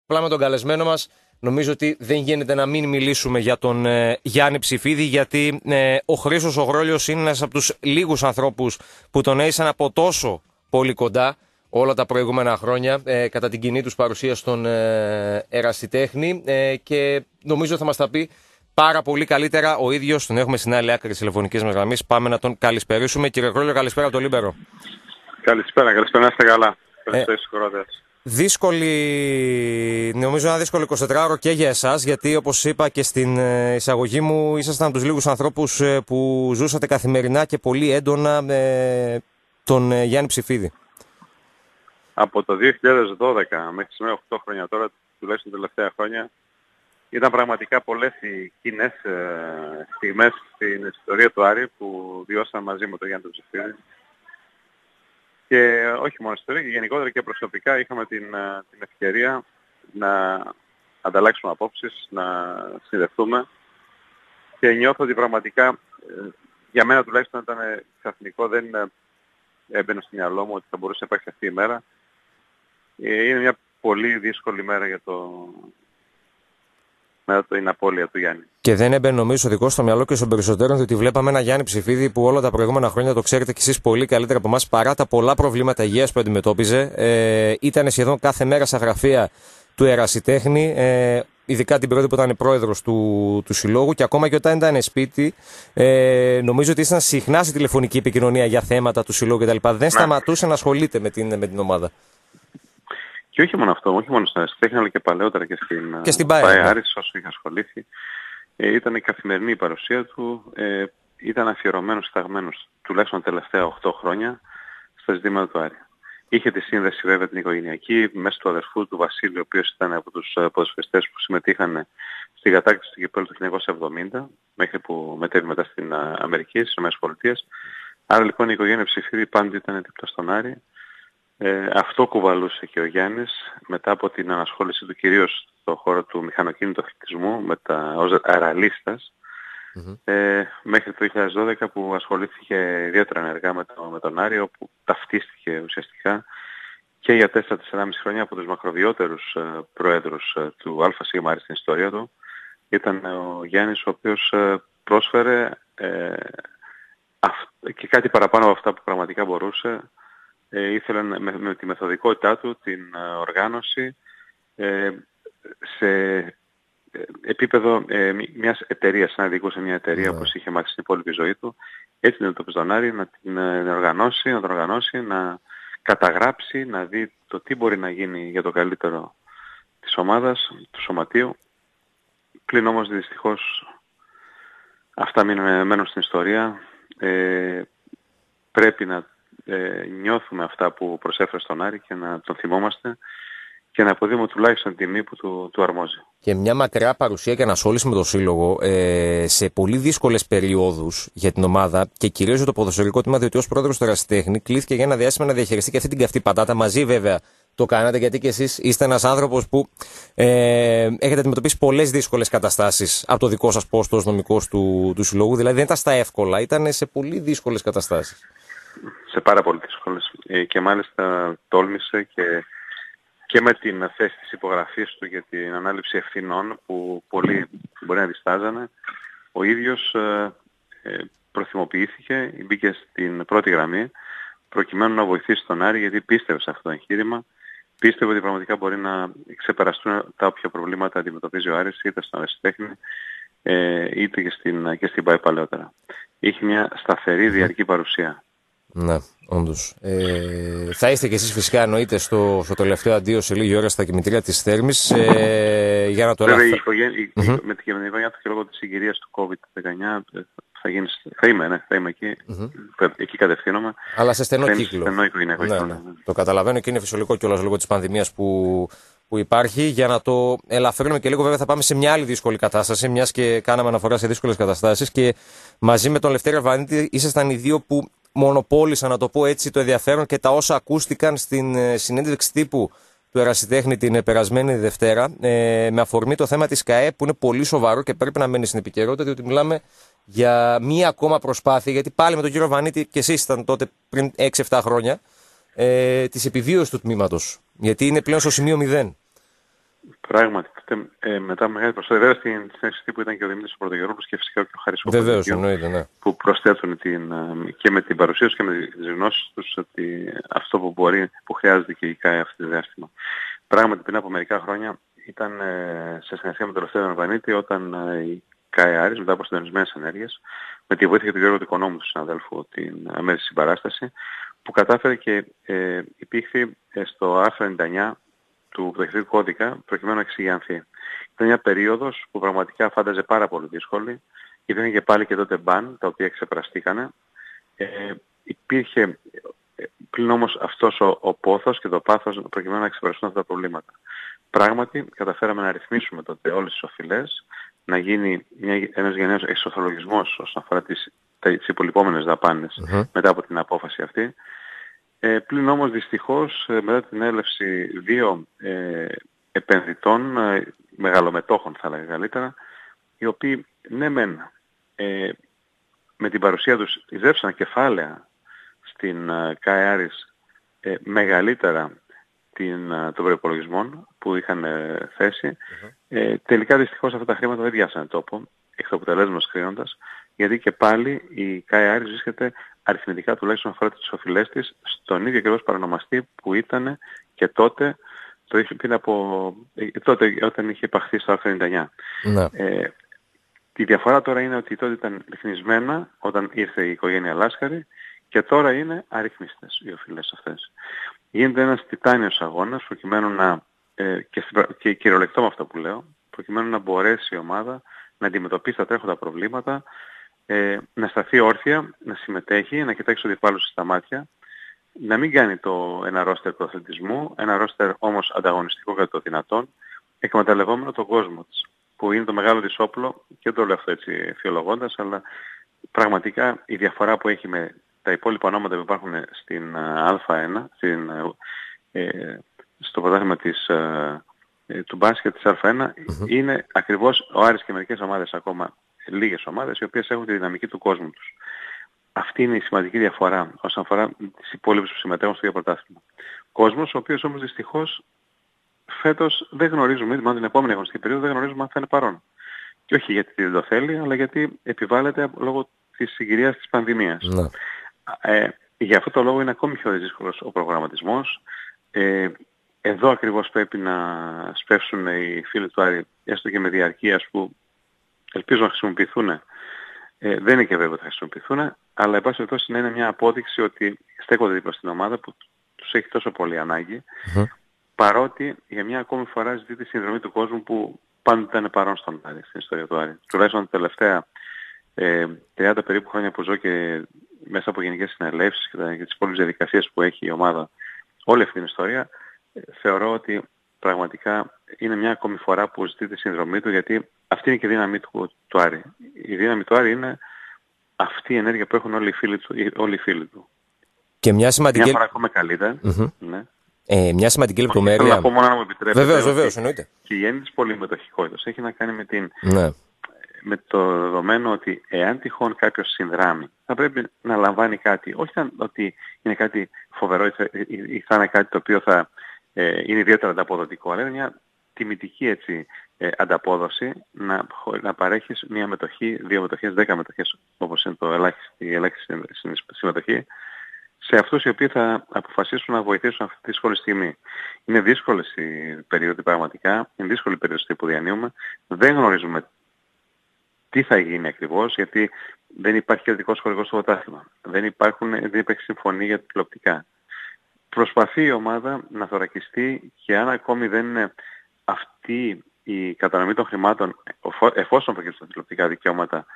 Απλά με τον καλεσμένο μας νομίζω ότι δεν γίνεται να μην μιλήσουμε για τον Γιάννη Ψηφίδη, γιατί ο Χρήστος ο Γρόλιος είναι ένας από τους λίγους ανθρώπους που τον έζησαν από τόσο πολύ κοντά όλα τα προηγούμενα χρόνια κατά την κοινή τους παρουσία στον Ερασιτέχνη, και νομίζω θα μας τα πει πάρα πολύ καλύτερα ο ίδιος. Τον έχουμε στην άλλη άκρη της τηλεφωνικής μας γραμμής. Πάμε να τον καλησπερίσουμε. Κύριε Γρόλιο, καλησπέρα από το Λίμπερο. Καλησπέρα, να είστε καλά. Νομίζω ένα δύσκολο 24ωρο και για εσάς, γιατί όπως είπα και στην εισαγωγή μου, ήσασταν από τους λίγους ανθρώπους που ζούσατε καθημερινά και πολύ έντονα τον Γιάννη Ψηφίδη. Από το 2012 μέχρι σήμερα 8 χρόνια τώρα, τουλάχιστον τα τελευταία χρόνια, ήταν πραγματικά πολλές οι κοινές στιγμές στην ιστορία του Άρη που βιώσαμε μαζί με τον Γιάννη Ψηφίδη. Και όχι μόνο ιστορία, και γενικότερα και προσωπικά είχαμε την ευκαιρία να ανταλλάξουμε απόψεις, να συνδεθούμε, και νιώθω ότι πραγματικά για μένα τουλάχιστον ήταν ξαφνικό, δεν έμπαινε στο μυαλό μου ότι θα μπορούσε να υπάρξει αυτή η μέρα. Είναι μια πολύ δύσκολη μέρα για την απώλεια του Γιάννη. Και δεν έμπαινε νομίζω στο δικό στο μυαλό και στον περισσότερων, διότι βλέπαμε ένα Γιάννη Ψηφίδη που όλα τα προηγούμενα χρόνια, το ξέρετε κι εσείς πολύ καλύτερα από εμάς, παρά τα πολλά προβλήματα υγείας που αντιμετώπιζε, ήταν σχεδόν κάθε μέρα στα γραφεία του Ερασιτέχνη, ειδικά την περίοδο που ήταν πρόεδρος του συλλόγου, και ακόμα και όταν ήταν σπίτι, νομίζω ότι ήσταν συχνά στη τηλεφωνική επικοινωνία για θέματα του συλλόγου κτλ. Δεν σταματούσε να ασχολείται με την ομάδα. Και όχι μόνο αυτό, όχι μόνο στα Ερασιτέχνη, αλλά και παλαιότερα και στην ΠΑΕ Άρης, όσο είχε ασχολήθει. Ήταν η καθημερινή παρουσία του, ήταν αφιερωμένος, σταγμένος τουλάχιστον τα τελευταία 8 χρόνια στα ζητήματα του Άρη. Είχε τη σύνδεση βέβαια την οικογενειακή, μέσω του αδερφού του Βασίλη, ο οποίος ήταν από τους ποδοσφαιριστές που συμμετείχαν στην κατάκτηση του κυπέλλου του 1970, μέχρι που μετέβη μετά στην Αμερική, στις ΗΠΑ. Άρα λοιπόν η οικογένεια Ψηφίδη πάντα ήταν δίπλα στον Άρη. Αυτό κουβαλούσε και ο Γιάννης μετά από την ανασχόληση του κυρίως στον χώρο του μηχανοκίνητου αθλητισμού ως αεραλίστας, μέχρι το 2012 που ασχολήθηκε ιδιαίτερα ενεργά με τον Άρη, όπου ταυτίστηκε ουσιαστικά και για 4-4,5 χρόνια από τους μακροβιότερους προέδρους του ΑΣ στην ιστορία του. Ήταν ο Γιάννης ο οποίος πρόσφερε και κάτι παραπάνω από αυτά που πραγματικά μπορούσε. Ήθελε με τη μεθοδικότητά του, την οργάνωση, σε επίπεδο μιας εταιρείας, να διοικούσε μια εταιρεία όπως είχε μάθει στην υπόλοιπη ζωή του, έτσι να το τον Άρη, να την οργανώσει, να καταγράψει, να δει το τι μπορεί να γίνει για το καλύτερο της ομάδας, του σωματείου. Πλην όμως δυστυχώς αυτά μένουν στην ιστορία. Πρέπει να νιώθουμε αυτά που προσέφερε στον Άρη και να τον θυμόμαστε και να αποδίδουμε τουλάχιστον την τιμή που του αρμόζει. Και μια μακριά παρουσία και ανασχόληση με τον σύλλογο σε πολύ δύσκολες περιόδους για την ομάδα και κυρίως για το ποδοσφαιρικό τμήμα, διότι ως πρόεδρος του Ερασιτέχνη κλήθηκε για ένα διάστημα να διαχειριστεί και αυτή την καυτή πατάτα. Μαζί βέβαια το κάνατε, γιατί και εσείς είστε ένας άνθρωπος που έχετε αντιμετωπίσει πολλές δύσκολες καταστάσεις από το δικό σας πόστο ως νομικός του συλλόγου. Δηλαδή δεν ήταν στα εύκολα, ήταν σε πολύ δύσκολες καταστάσεις. Σε πάρα πολύ δύσκολες. Και μάλιστα τόλμησε και με την θέση της υπογραφής του για την ανάληψη ευθυνών που πολλοί μπορεί να διστάζανε, ο ίδιος προθυμοποιήθηκε, μπήκε στην πρώτη γραμμή προκειμένου να βοηθήσει τον Άρη, γιατί πίστευε σε αυτό το εγχείρημα. Πίστευε ότι πραγματικά μπορεί να ξεπεραστούν τα όποια προβλήματα αντιμετωπίζει ο Άρης, είτε στον Ερασιτέχνη είτε και στην ΠΑΕ παλαιότερα. Είχε μια σταθερή διαρκή παρουσία. Ναι, όντως. Θα είστε και εσείς φυσικά, εννοείται, στο τελευταίο αντίο σε λίγη ώρα στα κημητήρια της Θέρμης, για να το με την οικογένειά του και λόγω της συγκυρίας του COVID-19 θα είμαι εκεί. Εκεί κατευθύνομαι. Αλλά σε στενό κύκλο. Στενό οικογενειακό κύκλο. Ναι. Το καταλαβαίνω και είναι φυσιολογικό κιόλας λόγω της πανδημίας που υπάρχει. Για να το ελαφρύνουμε και λίγο, βέβαια, θα πάμε σε μια άλλη δύσκολη κατάσταση, μιας και κάναμε αναφορά σε δύσκολες καταστάσεις, και μαζί με τον Λευτέρη Αρβανίτη ήσασταν οι δύο που μονοπόλησαν, να το πω έτσι, το ενδιαφέρον και τα όσα ακούστηκαν στην συνέντευξη τύπου του Ερασιτέχνη την περασμένη Δευτέρα, με αφορμή το θέμα της ΚΑΕ, που είναι πολύ σοβαρό και πρέπει να μένει στην επικαιρότητα, διότι μιλάμε για μία ακόμα προσπάθεια, γιατί πάλι με τον κύριο Βανίτη, και εσείς ήταν τότε πριν 6-7 χρόνια, της επιβίωσης του τμήματος, γιατί είναι πλέον στο σημείο 0. πράγματι, μετά μεγάλη προσοχή, βέβαια στην έκθεση που ήταν και ο Δημήτρης Πρωτογερόπουλος και φυσικά και ο Χαρίσκος ναι. που προσθέτουν και με την παρουσία τους και με τις γνώσεις τους ότι αυτό που χρειάζεται και η ΚΑΕ αυτή τη διάστημα. Πράγματι πριν από μερικά χρόνια ήταν σε συνεργασία με τον Ελευθέριο Αρβανίτη όταν η ΚΑΕ Άρης μετά από συντονισμένες ενέργειες με τη βοήθεια του Γιώργου Δικονόμου του συναδέλφου την αμέσως συμπαράσταση που κατάφερε και υπήρχε στο άρθρο 99 του πρωτοεκτικού κώδικα προκειμένου να εξηγιανθεί. Ήταν μια περίοδος που πραγματικά φάνταζε πάρα πολύ δύσκολη. Υπήρχαν και πάλι και τότε μπαν τα οποία ξεπεραστήκανε. Υπήρχε πλην όμως αυτός ο πόθος και το πάθος προκειμένου να ξεπεραστούν αυτά τα προβλήματα. Πράγματι καταφέραμε να ρυθμίσουμε τότε όλες τις οφειλές, να γίνει ένας γενναίος εξορθολογισμός όσον αφορά τις υπολοιπόμενες δαπάνες μετά από την απόφαση αυτή. Πλην όμως δυστυχώς μετά την έλευση δύο επενδυτών, μεγαλομετόχων θα λέγαμε καλύτερα, οι οποίοι ναι μεν με την παρουσία τους ιδρέψαν κεφάλαια στην ΚΑΕ Άρης μεγαλύτερα των προϋπολογισμών που είχαν θέσει. Τελικά δυστυχώς αυτά τα χρήματα δεν πιάσανε τόπο, εκ του αποτελέσματος κρίνοντας, γιατί και πάλι η ΚΑΕ Άρης βρίσκεται αριθμητικά τουλάχιστον αφορά τις οφειλές της στον ίδιο ακριβώς παρανομαστή που ήταν και τότε, τότε όταν είχε υπαχθεί στο άρθρο 99. Ναι. Η διαφορά τώρα είναι ότι τότε ήταν ρυθμισμένα όταν ήρθε η οικογένεια Λάσκαρη και τώρα είναι αρρυθμίστες οι οφειλές αυτές. Γίνεται ένας τιτάνιος αγώνας προκειμένου να, και κυριολεκτό με αυτό που λέω, προκειμένου να μπορέσει η ομάδα να αντιμετωπίσει τα τρέχοντα προβλήματα, να σταθεί όρθια, να συμμετέχει, να κοιτάξει τους αντιπάλους στα μάτια, να μην κάνει ένα ρόστερ προαθλητισμού, ένα ρόστερ όμως ανταγωνιστικό κατά το δυνατόν, εκμεταλλευόμενο τον κόσμο της, που είναι το μεγάλο της όπλο, και το λέω αυτό έτσι φιολογώντας, αλλά πραγματικά η διαφορά που έχει με τα υπόλοιπα ονόματα που υπάρχουν στην Α1, στο πρωτάθλημα του μπάσκετ της Α1, είναι ακριβώς ο Άρης και μερικές ομάδες ακόμα, λίγες ομάδες, οι οποίες έχουν τη δυναμική του κόσμου τους. Αυτή είναι η σημαντική διαφορά όσον αφορά τις υπόλοιπες που συμμετέχουν στο ίδιο πρωτάθλημα. Κόσμος, ο οποίος όμως δυστυχώς φέτος δεν γνωρίζουμε, μάλλον την επόμενη αγωνιστική περίοδο δεν γνωρίζουμε αν θα είναι παρόν. Και όχι γιατί δεν το θέλει, αλλά γιατί επιβάλλεται λόγω της συγκυρίας της πανδημίας. Ναι. Για αυτό το λόγο είναι ακόμη πιο δύσκολος ο προγραμματισμός. Εδώ ακριβώς πρέπει να σπεύσουν οι φίλοι του Άρη, έστω και με διαρκείας που ελπίζω να χρησιμοποιηθούν. Δεν είναι και βέβαιο ότι θα χρησιμοποιηθούν, αλλά εν πάση περιπτώσει να είναι μια απόδειξη ότι στέκονται δίπλα στην ομάδα που τους έχει τόσο πολύ ανάγκη, παρότι για μια ακόμη φορά ζητεί τη συνδρομή του κόσμου που πάντα ήταν παρόν στον Άρη, στην ιστορία του Άρη. Τουλάχιστον τα τελευταία 30 περίπου χρόνια που ζω και μέσα από γενικές συνελεύσεις και τις πολλές διαδικασίες που έχει η ομάδα όλη αυτή την ιστορία, θεωρώ ότι πραγματικά είναι μια ακόμη φορά που ζητεί τη συνδρομή του, γιατί αυτή είναι και η δύναμη του Άρη. Η δύναμη του Άρη είναι αυτή η ενέργεια που έχουν όλοι οι φίλοι του. Και μια σημαντική... Μια φορά ακόμα καλύτερα. Ναι. Μια σημαντική λεπτομέρεια. Θέλω να πω μόνο να μου επιτρέπετε. Βεβαίως, εννοείται. Και η έννοια της πολυμετοχικότητας έχει να κάνει με το δεδομένο ότι εάν τυχόν κάποιος συνδράμει, θα πρέπει να λαμβάνει κάτι. Όχι ότι είναι κάτι φοβερό ή θα είναι κάτι το οποίο θα είναι ιδιαίτερα ανταποδοτικό, αλλά είναι μια τιμητική ανταπόδοση να παρέχεις μια μετοχή, 2 μετοχές, 10 μετοχές, όπως είναι η ελάχιστη συμμετοχή, σε αυτούς οι οποίοι θα αποφασίσουν να βοηθήσουν αυτή τη δύσκολη στιγμή. Είναι δύσκολες οι περίοδοι πραγματικά, είναι δύσκολη η περίοδοι που διανύουμε, δεν γνωρίζουμε τι θα γίνει ακριβώς, γιατί δεν υπάρχει κεντρικός χορηγός στο πρωτάθλημα. Δεν υπάρχει συμφωνία για τηλεοπτικά. Προσπαθεί η ομάδα να θωρακιστεί και αν ακόμη δεν είναι αυτή η κατανομή των χρημάτων, εφόσον προκύψουν τα τηλεοπτικά δικαιώματα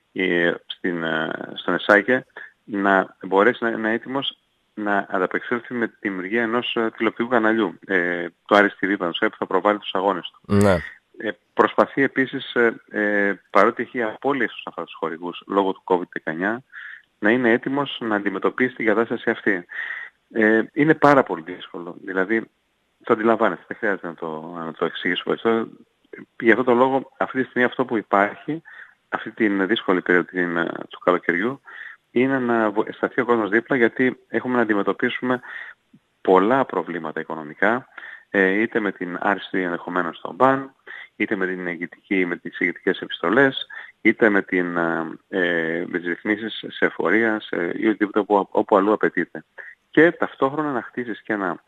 στον ΕΣΑΚΕ, να μπορέσει να είναι έτοιμος να ανταπεξέλθει με τη δημιουργία ενός τηλεοπτικού καναλιού, το Άρης TV που θα προβάλλει τους αγώνες του. Ναι. Προσπαθεί επίσης, παρότι έχει απώλειες στους αυτούς τους χορηγούς λόγω του COVID-19, να είναι έτοιμος να αντιμετωπίσει την κατάσταση αυτή. Είναι πάρα πολύ δύσκολο. Δηλαδή, το αντιλαμβάνεστε, δεν χρειάζεται να το εξηγήσω έτσι. Για αυτόν τον λόγο, αυτή τη στιγμή αυτό που υπάρχει, αυτή την δύσκολη περίοδο του καλοκαιριού, είναι να σταθεί ο κόσμος δίπλα, γιατί έχουμε να αντιμετωπίσουμε πολλά προβλήματα οικονομικά. είτε με την άρση ενδεχομένως των μπαν, είτε με με τις ηγετικές επιστολές, είτε με τις ρυθμίσεις σε εφορία ή οτιδήποτε όπου αλλού απαιτείται. Και ταυτόχρονα να χτίσεις και ένα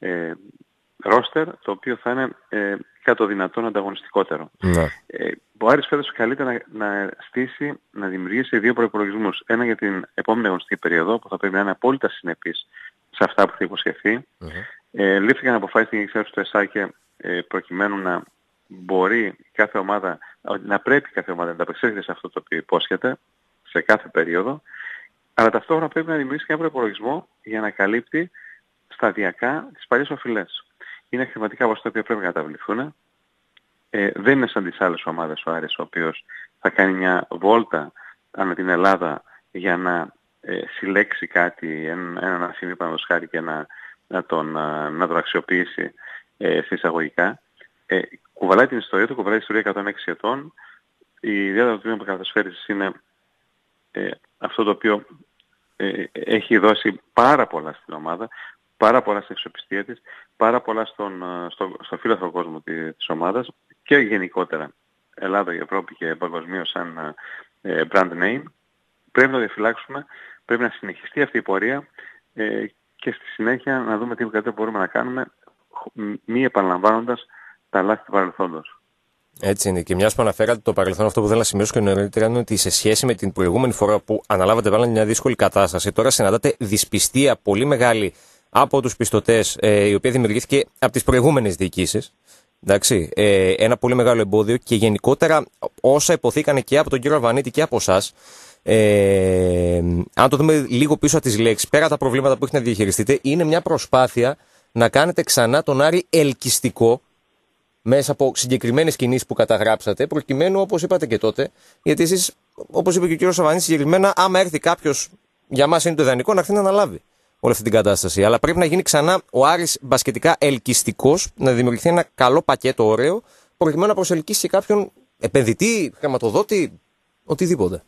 ρόστερ το οποίο θα είναι κατά το δυνατόν ανταγωνιστικότερο. Ναι. Ο Άρης φέτος καλείται να δημιουργήσει 2 προϋπολογισμούς. Ένα για την επόμενη αγωνιστική περίοδο που θα πρέπει να είναι απόλυτα συνεπής σε αυτά που θα υποσχεθεί. Λήφθηκαν αποφάσεις στην εξάρτηση του ΕΣΑΚΕ προκειμένου να μπορεί κάθε ομάδα, να πρέπει κάθε ομάδα να ανταπεξέλθει σε αυτό το οποίο υπόσχεται σε κάθε περίοδο, αλλά ταυτόχρονα πρέπει να δημιουργήσει και ένα προϋπολογισμό για να καλύπτει σταδιακά τις παλιές οφειλές. Είναι χρηματικά ποσά τα οποία πρέπει να καταβληθούν. Δεν είναι σαν τις άλλες ομάδες ο Άρης, ο οποίος θα κάνει μια βόλτα ανά την Ελλάδα για να συλλέξει κάτι, έναν ασημείο παραδείγματος χάρη και να τον αξιοποιήσει σε εισαγωγικά. Κουβαλάει την ιστορία του, κουβαλάει την ιστορία 106 ετών. Η ιδέα του τμήμα καθοσφαίρισης είναι αυτό το οποίο έχει δώσει πάρα πολλά στην ομάδα, πάρα πολλά στην αξιοπιστία της, πάρα πολλά στο φύλαθρο κόσμο της ομάδας και γενικότερα Ελλάδα, Ευρώπη και παγκοσμίως σαν brand name. Πρέπει να το διαφυλάξουμε, πρέπει να συνεχιστεί αυτή η πορεία και στη συνέχεια να δούμε τι μπορούμε να κάνουμε μη επαναλαμβάνοντας τα λάθη του παρελθόντος. Έτσι είναι. Και μιας που αναφέρατε το παρελθόν, αυτό που θέλω να σημειώσω και νωρίτερα είναι ότι σε σχέση με την προηγούμενη φορά που αναλάβατε πάλι μια δύσκολη κατάσταση, τώρα συναντάτε δυσπιστία πολύ μεγάλη από τους πιστωτές, η οποία δημιουργήθηκε από τις προηγούμενες διοικήσεις. Εντάξει, ένα πολύ μεγάλο εμπόδιο και γενικότερα όσα υποθήκανε και από τον κύριο Αρβανίτη και από εσάς, αν το δούμε λίγο πίσω από τις λέξεις, πέρα τα προβλήματα που έχετε να διαχειριστείτε, είναι μια προσπάθεια να κάνετε ξανά τον Άρη ελκυστικό μέσα από συγκεκριμένες κινήσεις που καταγράψατε, προκειμένου, όπως είπατε και τότε, γιατί εσείς, όπως είπε και ο κύριος Αρβανίτης, συγκεκριμένα, άμα έρθει κάποιος, για μας είναι το ιδανικό, να έρθει να αναλάβει όλη αυτή την κατάσταση. Αλλά πρέπει να γίνει ξανά ο Άρης μπασκετικά ελκυστικός, να δημιουργηθεί ένα καλό πακέτο ωραίο, προκειμένου να προσελκύσει κάποιον επενδυτή, χρηματοδότη, οτιδήποτε.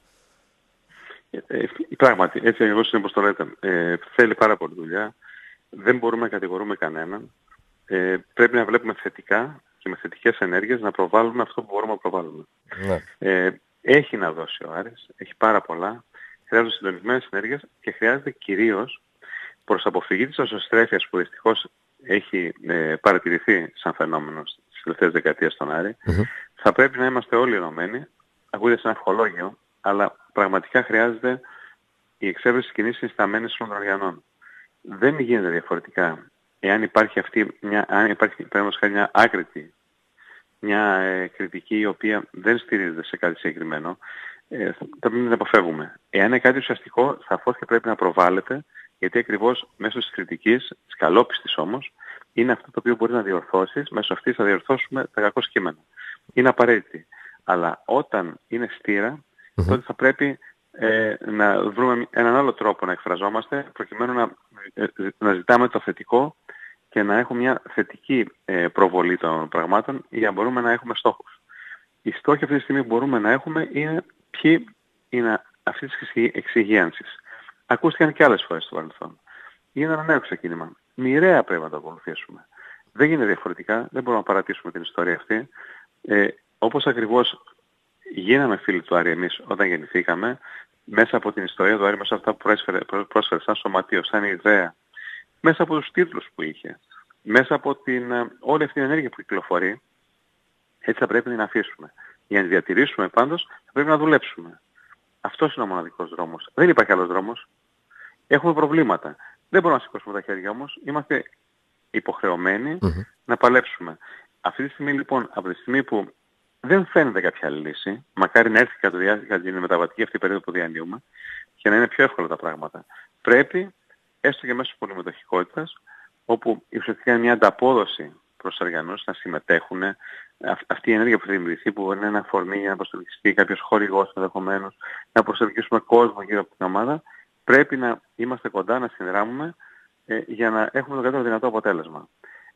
Πράγματι, έτσι ακριβώς είναι όπως το λέτε. Θέλει πάρα πολύ δουλειά. Δεν μπορούμε να κατηγορούμε κανέναν. Πρέπει να βλέπουμε θετικά και με θετικές ενέργειες να προβάλλουμε αυτό που μπορούμε να προβάλλουμε. Ναι. Έχει να δώσει ο Άρης, έχει πάρα πολλά. Χρειάζονται συντονισμένες ενέργειες και χρειάζεται κυρίως προς αποφυγή της ασωστρέφειας που δυστυχώς έχει παρατηρηθεί σαν φαινόμενο στις τελευταίες δεκαετίες στον Άρη. Θα πρέπει να είμαστε όλοι ενωμένοι. Ακούγεται σαν ευχολόγιο, αλλά πραγματικά χρειάζεται η εξέβρεση της κοινής συνισταμένης των οργανών. Δεν γίνεται διαφορετικά. Εάν υπάρχει μια άκρητη, μια κριτική η οποία δεν στηρίζεται σε κάτι συγκεκριμένο, θα πρέπει να την αποφεύγουμε. Εάν είναι κάτι ουσιαστικό, σαφώς και πρέπει να προβάλλεται, γιατί ακριβώς μέσω της κριτικής, της καλόπιστης όμως, είναι αυτό το οποίο μπορεί να διορθώσεις, μέσω αυτής θα διορθώσουμε τα κακό κείμενα. Είναι απαραίτητη. Αλλά όταν είναι στήρα, τότε θα πρέπει να βρούμε έναν άλλο τρόπο να εκφραζόμαστε, προκειμένου να ζητάμε το θετικό και να έχουμε μια θετική προβολή των πραγμάτων για να μπορούμε να έχουμε στόχους. Οι στόχοι αυτή τη στιγμή που μπορούμε να έχουμε είναι ποιοι είναι αυτή τη εξυγίανση. Ακούστηκαν και άλλες φορές στο παρελθόν. Είναι ένα νέο ξεκίνημα. Μοιραία πρέπει να το ακολουθήσουμε. Δεν γίνεται διαφορετικά, δεν μπορούμε να παρατήσουμε την ιστορία αυτή. Όπως ακριβώς γίναμε φίλοι του Άρη εμείς όταν γεννηθήκαμε, μέσα από την ιστορία του Άρη, μέσα από αυτά που πρόσφερε σαν σωματείο, σαν ιδέα, μέσα από τους τίτλους που είχε, μέσα από όλη αυτή την ενέργεια που κυκλοφορεί, έτσι θα πρέπει να την αφήσουμε. Για να τη διατηρήσουμε πάντως θα πρέπει να δουλέψουμε. Αυτός είναι ο μοναδικός δρόμος. Δεν υπάρχει άλλος δρόμος. Έχουμε προβλήματα. Δεν μπορούμε να σηκώσουμε τα χέρια όμως. Είμαστε υποχρεωμένοι να παλέψουμε. Αυτή τη στιγμή λοιπόν, από τη στιγμή που δεν φαίνεται κάποια άλλη λύση, μακάρι να έρθει κατά την μεταβατική αυτή περίοδο που διανύουμε και να είναι πιο εύκολα τα πράγματα, πρέπει, έστω και μέσω της πολυμετοχικότητας, όπου ουσιαστικά είναι μια ανταπόδοση προς τους οργανώσεις να συμμετέχουν, αυτή η ενέργεια που θα δημιουργηθεί, που είναι ένα φορμί για να προσελκυστεί κάποιος χορηγός ενδεχομένως, να προσελκύσουμε κόσμο γύρω από την ομάδα, πρέπει να είμαστε κοντά, να συνδράμουμε για να έχουμε το καλύτερο δυνατό αποτέλεσμα.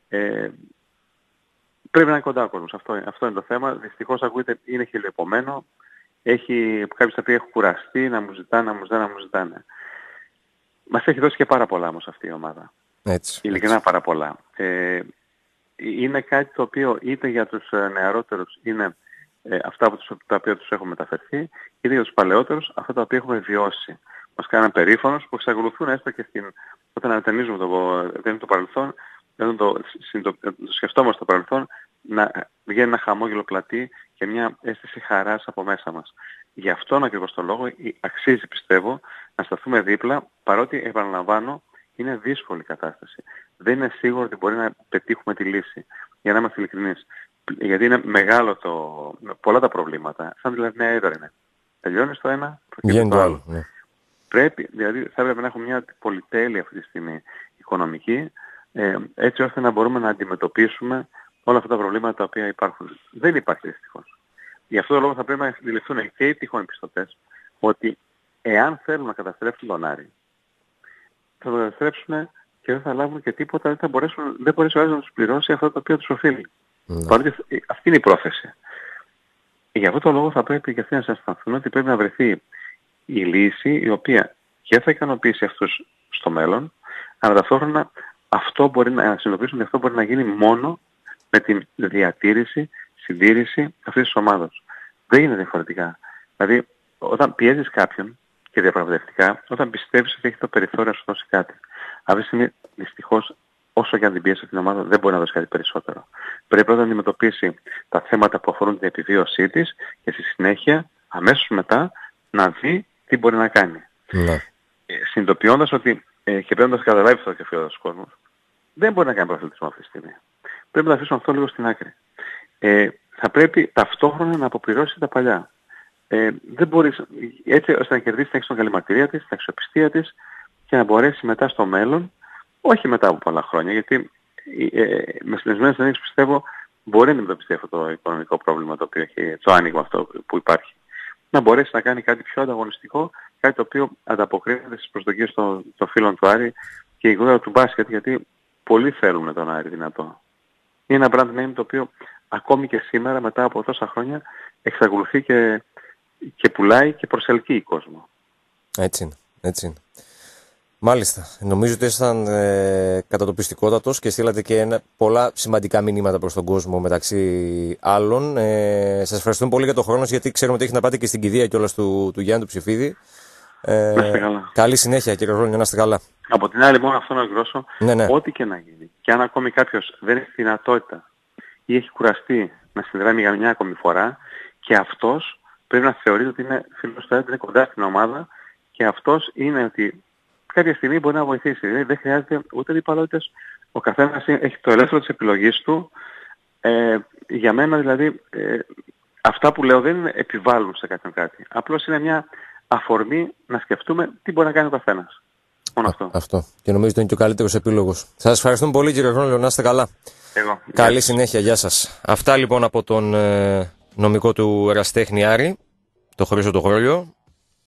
Πρέπει να είναι κοντά ο κόσμος. Αυτό είναι το θέμα. Δυστυχώς ακούγεται, είναι χιλιοεπομένο. Κάποιοι τα οποία έχουν κουραστεί να μου ζητάνε. Μας έχει δώσει και πάρα πολλά όμως αυτή η ομάδα. Έτσι. Ειλικρινά πάρα πολλά. είναι κάτι το οποίο είτε για τους νεαρότερους είναι αυτά τα οποία τους έχουν μεταφερθεί, είτε για τους παλαιότερους αυτά τα οποία έχουμε βιώσει. Μας κάναν περήφανος που εξακολουθούν έστω και όταν ανατενίζουμε το παρελθόν, όταν το σκεφτόμαστε το παρελθόν, να βγαίνει ένα χαμόγελο πλατή και μια αίσθηση χαράς από μέσα μας. Γι' αυτόν ακριβώς το λόγο αξίζει, πιστεύω, να σταθούμε δίπλα, παρότι, επαναλαμβάνω, είναι δύσκολη η κατάσταση. Δεν είναι σίγουρο ότι μπορεί να πετύχουμε τη λύση, για να είμαστε ειλικρινείς. Γιατί είναι μεγάλο πολλά τα προβλήματα. Σαν δηλαδή μια έδρα είναι. Τελειώνεις το ένα, βγαίνει το άλλο. Ναι. Δηλαδή θα έπρεπε να έχουμε μια πολυτέλεια αυτή τη στιγμή οικονομική, έτσι ώστε να μπορούμε να αντιμετωπίσουμε όλα αυτά τα προβλήματα τα οποία υπάρχουν. Δεν υπάρχει δυστυχώς. Γι' αυτό το λόγο θα πρέπει να αντιληφθούν και οι τυχόν πιστωτές ότι εάν θέλουν να καταστρέψουν τον Άρη, θα το καταστρέψουν και δεν θα λάβουν και τίποτα, δεν μπορέσει ο Άρης να τους πληρώσει αυτό το οποίο τους οφείλει. Παρότι αυτή είναι η πρόθεση. Γι' αυτό το λόγο θα πρέπει και αυτοί να αισθανθούν ότι πρέπει να βρεθεί η λύση η οποία και θα ικανοποιήσει αυτούς στο μέλλον, αλλά ταυτόχρονα να συνειδητοποιήσουν ότι αυτό μπορεί να γίνει μόνο με την διατήρηση, συντήρηση αυτής της ομάδας. Δεν είναι διαφορετικά. Δηλαδή, όταν πιέζεις κάποιον και διαπραγματευτικά, όταν πιστεύεις ότι έχει το περιθώριο να σου δώσει κάτι, αυτή τη στιγμή δυστυχώς όσο και αν την πιέσει την ομάδα δεν μπορεί να δώσει κάτι περισσότερο. Πρέπει πρώτα να αντιμετωπίσει τα θέματα που αφορούν την επιβίωσή της και στη συνέχεια, αμέσως μετά, να δει τι μπορεί να κάνει. Ναι. Συνειδητοποιώντας ότι και πρέπει να το καταλάβει αυτό και ο κόσμος, δεν μπορεί να κάνει προαθλητισμό αυτή τη στιγμή. Πρέπει να αφήσουμε αυτό λίγο στην άκρη. Θα πρέπει ταυτόχρονα να αποπληρώσει τα παλιά. Δεν μπορείς έτσι ώστε να κερδίσει την καλυμαρτηρία της, την αξιοπιστία της και να μπορέσει μετά στο μέλλον, όχι μετά από πολλά χρόνια, γιατί με συνδεσμένες ενέργειες πιστεύω μπορεί να αντιμετωπιστεί αυτό το οικονομικό πρόβλημα το οποίο έχει, το άνοιγμα αυτό που υπάρχει. Να μπορέσει να κάνει κάτι πιο ανταγωνιστικό, κάτι το οποίο ανταποκρίνεται στις προσδοκίες των φίλων του Άρη και ειδικότερα του μπάσκετ, γιατί πολλοί θέλουν τον Άρη δυνατό. Είναι ένα brand name το οποίο ακόμη και σήμερα μετά από τόσα χρόνια εξακολουθεί και πουλάει και προσελκύει κόσμο. Έτσι είναι, έτσι είναι. Μάλιστα. Νομίζω ότι ήσασταν κατατοπιστικότατος και στείλατε και πολλά σημαντικά μηνύματα προς τον κόσμο μεταξύ άλλων. Σας ευχαριστούμε πολύ για τον χρόνο σας, γιατί ξέρουμε ότι έχετε να πάτε και στην κηδεία κιόλας του Γιάννη του Ψηφίδη. Να είστε καλά. Καλή συνέχεια, κύριε Ρόλιο, να είστε καλά. Από την άλλη, μόνο αυτό να εκδώσω, ό,τι και να γίνει. Και αν ακόμη κάποιος δεν έχει δυνατότητα ή έχει κουραστεί να συνδράμει για μια ακόμη φορά, και αυτός πρέπει να θεωρείται ότι είναι φίλος του Άρη, είναι κοντά στην ομάδα και αυτός είναι ότι κάποια στιγμή μπορεί να βοηθήσει. Δεν χρειάζεται ούτε διπαλότητες. Ο καθένας έχει το ελεύθερο της επιλογής του. Για μένα δηλαδή αυτά που λέω δεν επιβάλλουν σε κάποιον κάτι. Απλώς είναι μια αφορμή να σκεφτούμε τι μπορεί να κάνει ο καθένας. Μόνο αυτό. Και νομίζω ότι είναι και ο καλύτερος επίλογος. Σας ευχαριστούμε πολύ, κύριε Ρόλιο, να είστε καλά. Εγώ. Καλή συνέχεια, γεια σας. Αυτά λοιπόν από τον νομικό του ερασιτέχνη Άρη, το Χρήστο το Χρόλιο.